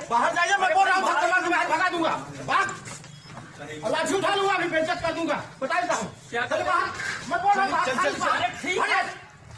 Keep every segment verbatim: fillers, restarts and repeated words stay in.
बाहर जाइए, मैं बोल रहा हूँ भाग के बाहर भगा दूंगा। भाग, लाठी उठा लूंगा, अभी बेइज्जत कर दूंगा। बता देता हूँ क्या चले बाहर, मैं बोल रहा हूँ।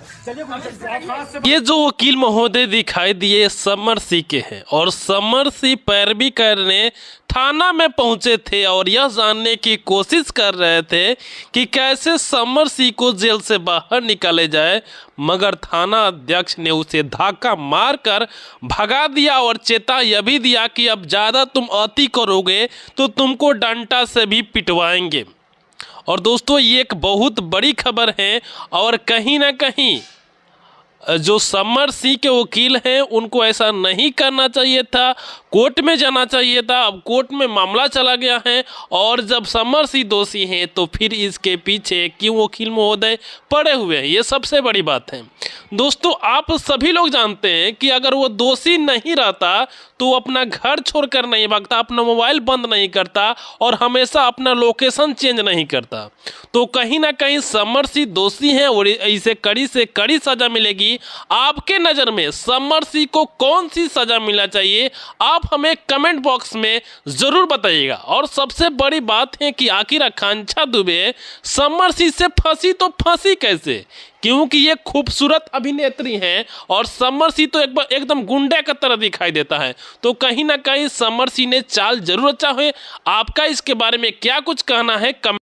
ये जो वकील महोदय दिखाई दिए समर सिंह के हैं और समर सिंह पैरवी करने थाना में पहुंचे थे और यह जानने की कोशिश कर रहे थे कि कैसे समर सिंह को जेल से बाहर निकाले जाए, मगर थाना अध्यक्ष ने उसे धक्का मारकर भगा दिया और चेता यह भी दिया कि अब ज़्यादा तुम अति करोगे तो तुमको डंडा से भी पिटवाएंगे। और दोस्तों ये एक बहुत बड़ी खबर है और कहीं ना कहीं जो समर सिंह के वकील हैं उनको ऐसा नहीं करना चाहिए था, कोर्ट में जाना चाहिए था। अब कोर्ट में मामला चला गया है और जब समर सिंह दोषी हैं तो फिर इसके पीछे क्यों वकील महोदय पड़े हुए हैं, ये सबसे बड़ी बात है। दोस्तों आप सभी लोग जानते हैं कि अगर वो दोषी नहीं रहता तो अपना घर छोड़कर नहीं भागता, अपना मोबाइल बंद नहीं करता और हमेशा अपना लोकेशन चेंज नहीं करता। तो कहीं ना कहीं समर सिंह दोषी हैं और इसे कड़ी से कड़ी सज़ा मिलेगी। आपके नज़र में समर सिंह को कौन सी सज़ा मिलना चाहिए, आप हमें कमेंट बॉक्स में ज़रूर बताइएगा। और सबसे बड़ी बात है कि आखिर आकांक्षा दुबे समर सिंह से फंसी तो फंसी कैसे, क्योंकि ये खूबसूरत अभिनेत्री हैं और समर सिंह तो एक एकदम गुंडे की तरह दिखाई देता है। तो कहीं ना कहीं समर सिंह ने चाल जरूर अच्छा है। आपका इसके बारे में क्या कुछ कहना है कमेंट